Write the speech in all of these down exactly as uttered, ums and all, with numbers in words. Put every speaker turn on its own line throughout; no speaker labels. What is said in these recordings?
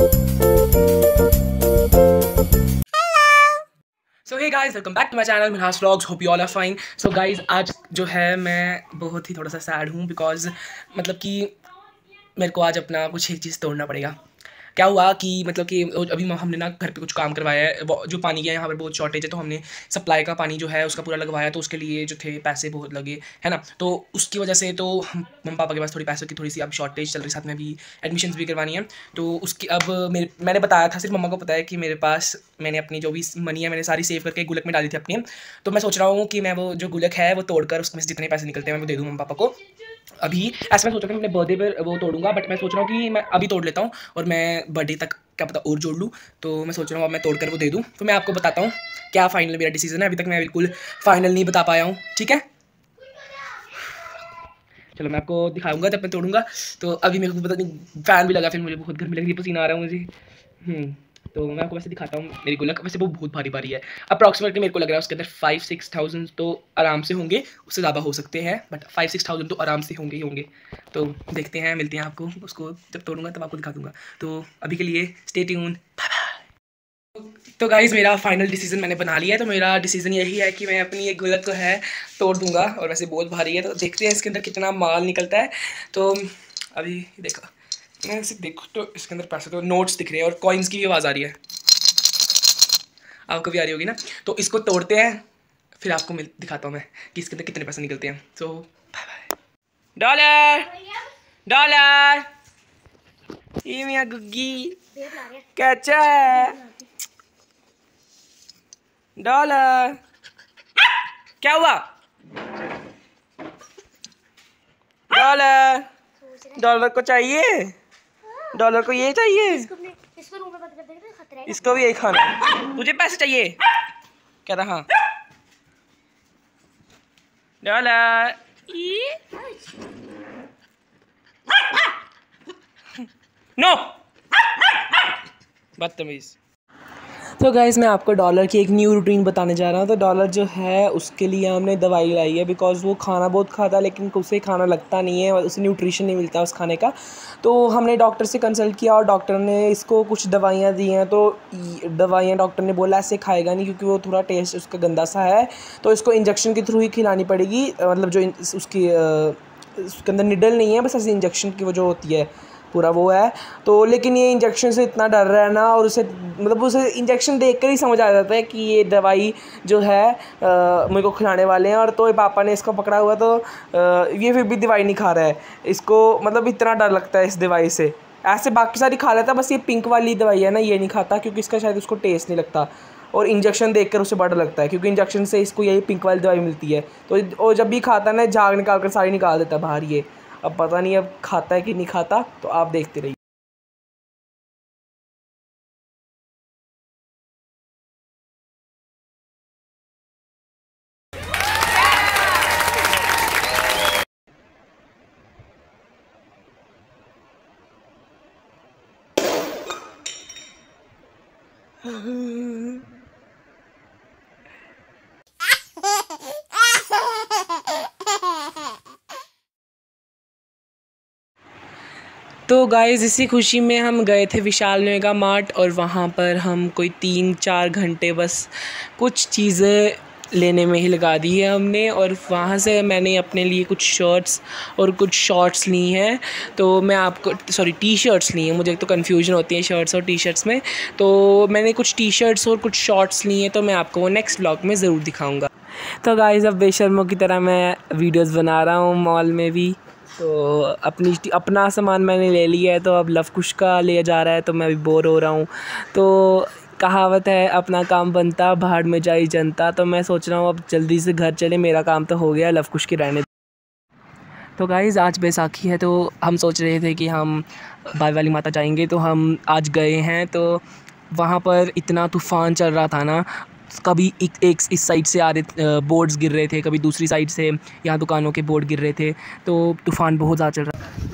So hey guys, welcome back to my channel Minhas vlogs. Hope you all are fine. So guys, आज जो है मैं बहुत ही थोड़ा सा सैड हूँ बिकॉज मतलब कि मेरे को आज अपना कुछ एक चीज़ तोड़ना पड़ेगा। क्या हुआ कि मतलब कि अभी हमने ना घर पे कुछ काम करवाया है, जो पानी का यहाँ पर बहुत शॉर्टेज है, तो हमने सप्लाई का पानी जो है उसका पूरा लगवाया, तो उसके लिए जो थे पैसे बहुत लगे, है ना। तो उसकी वजह से तो हम मम्मी पापा के पास थोड़ी पैसों की थोड़ी सी अब शॉर्टेज चल रही है, साथ में अभी एडमिशन्स भी करवानी है। तो उसकी अब मेरे मैंने बताया था, सिर्फ मम्मा को पता है कि मेरे पास मैंने अपनी जो भी मनी है मैंने सारी सेव करके गुलक में डाली थी अपनी। तो मैं सोच रहा हूँ कि मैं वो जो गुलक है वो तोड़कर उसमें से जितने पैसे निकलते हैं मैं वो दे दूँ मम्मी पापा को। अभी ऐसा मैं सोच रहा हूँ कि अपने बर्थडे पर वो तोड़ूंगा, बट मैं सोच रहा हूँ कि मैं अभी तोड़ लेता हूँ और मैं बर्थडे तक क्या पता और जोड़ लूँ। तो मैं सोच रहा हूँ अब मैं तोड़कर वो दे दूँ। तो मैं आपको बताता हूँ क्या फाइनल मेरा डिसीजन है। अभी तक मैं बिल्कुल फाइनल नहीं बता पाया हूँ, ठीक है। चलो मैं आपको दिखाऊंगा जब मैं तोड़ूंगा। तो अभी मेरे को पता नहीं फैन भी लगा, फिर मुझे बहुत गर्मी लग रही है, पसीना आ रहा है मुझे। हम्म तो मैं आपको वैसे दिखाता हूँ मेरी गुलक। वैसे वो बहुत भारी भारी है, अप्रॉक्सीमेटली मेरे को लग रहा है उसके अंदर फाइव सिक्स थाउजेंड तो आराम से होंगे, उससे ज़्यादा हो सकते हैं, बट फाइव सिक्स थाउजेंड तो आराम से होंगे ही होंगे। तो देखते हैं, मिलते हैं आपको उसको जब तोड़ूंगा तब आपको दिखा दूंगा। तो अभी के लिए स्टे ट्यून। तो गाइज़, मेरा फाइनल डिसीजन मैंने बना लिया है। तो मेरा डिसीजन यही है कि मैं अपनी एक गुलक को है तोड़ दूंगा, और वैसे बहुत भारी है, तो देखते हैं इसके अंदर कितना माल निकलता है। तो अभी देखो, मैं इसे देखो तो इसके अंदर पैसे तो नोट्स दिख रहे हैं और कॉइन्स की भी आवाज़ आ रही है, आपको भी आ रही होगी ना। तो इसको तोड़ते हैं, फिर आपको मिल दिखाता हूँ मैं कि इसके अंदर कितने पैसे निकलते हैं। So bye bye. Dollar dollar, ये मियाँ गुग्गी कैचा है। डॉलर, क्या हुआ? डॉलर डॉलर को चाहिए, डॉलर को ये चाहिए, इसको भी यही खाना। तुझे पैसे चाहिए क्या था? हाँ डॉलर, नो बदतमीज। तो गाइज़, मैं आपको डॉलर की एक न्यू रूटीन बताने जा रहा हूँ। तो डॉलर जो है उसके लिए हमने दवाई लाई है, बिकॉज़ वो खाना बहुत खाता है लेकिन उसे खाना लगता नहीं है और उसे न्यूट्रिशन नहीं मिलता उस खाने का। तो हमने डॉक्टर से कंसल्ट किया और डॉक्टर ने इसको कुछ दवाइयाँ दी हैं। तो दवाइयाँ डॉक्टर ने बोला ऐसे खाएगा नहीं, क्योंकि वो थोड़ा टेस्ट उसका गंदा सा है, तो इसको इंजेक्शन के थ्रू ही खिलानी पड़ेगी। मतलब जो उसकी उसके अंदर निडल नहीं है, बस ऐसे इंजेक्शन की वो जो होती है पूरा वो है। तो लेकिन ये इंजेक्शन से इतना डर रहा है ना, और उसे मतलब उसे इंजेक्शन देखकर ही समझ आ जाता है कि ये दवाई जो है आ, मेरे को खिलाने वाले हैं। और तो ये पापा ने इसको पकड़ा हुआ, तो आ, ये फिर भी दवाई नहीं खा रहा है। इसको मतलब इतना डर लगता है इस दवाई से। ऐसे बाकी सारी खा लेता, बस ये पिंक वाली दवाई है ना, ये नहीं खाता, क्योंकि इसका शायद उसको टेस्ट नहीं लगता। और इंजेक्शन देखकर उसे बड़ा लगता है, क्योंकि इंजेक्शन से इसको यही पिंक वाली दवाई मिलती है। तो और जब भी खाता है ना, झाग निकाल कर सारी निकाल देता है बाहर ये। अब पता नहीं अब खाता है कि नहीं खाता, तो आप देखते रहिए। तो गाइज़, इसी खुशी में हम गए थे विशाल मेगा मार्ट, और वहाँ पर हम कोई तीन चार घंटे बस कुछ चीज़ें लेने में ही लगा दी है हमने। और वहाँ से मैंने अपने लिए कुछ शर्ट्स और कुछ शॉर्ट्स ली हैं। तो मैं आपको सॉरी टी शर्ट्स ली हैं, मुझे एक तो कन्फ्यूजन होती है शर्ट्स और टी शर्ट्स में। तो मैंने कुछ टी शर्ट्स और कुछ शॉर्ट्स लिए हैं, तो मैं आपको वो नेक्स्ट व्लॉग में ज़रूर दिखाऊँगा। तो गाइज़, अब बेशर्मों की तरह मैं वीडियोज़ बना रहा हूँ मॉल में भी। तो अपनी अपना सामान मैंने ले लिया है, तो अब लव कुश का ले जा रहा है, तो मैं अभी बोर हो रहा हूँ। तो कहावत है, अपना काम बनता भाड़ में जाई जनता। तो मैं सोच रहा हूँ अब जल्दी से घर चले, मेरा काम तो हो गया, लव कुश की रहने। तो गाइज़, आज बैसाखी है, तो हम सोच रहे थे कि हम बाई वाली माता जाएंगे। तो हम आज गए हैं, तो वहाँ पर इतना तूफ़ान चल रहा था ना, कभी एक, एक इस साइड से आ रहे बोर्ड्स गिर रहे थे, कभी दूसरी साइड से यहाँ दुकानों के बोर्ड गिर रहे थे। तो तूफ़ान बहुत ज़्यादा चल रहा था।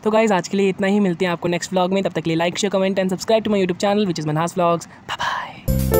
तो गाइज़ आज के लिए इतना ही, मिलते हैं आपको नेक्स्ट व्लॉग में। तब तक के लिए like share comment and subscribe to my YouTube channel which is Manhas vlogs. Bye bye.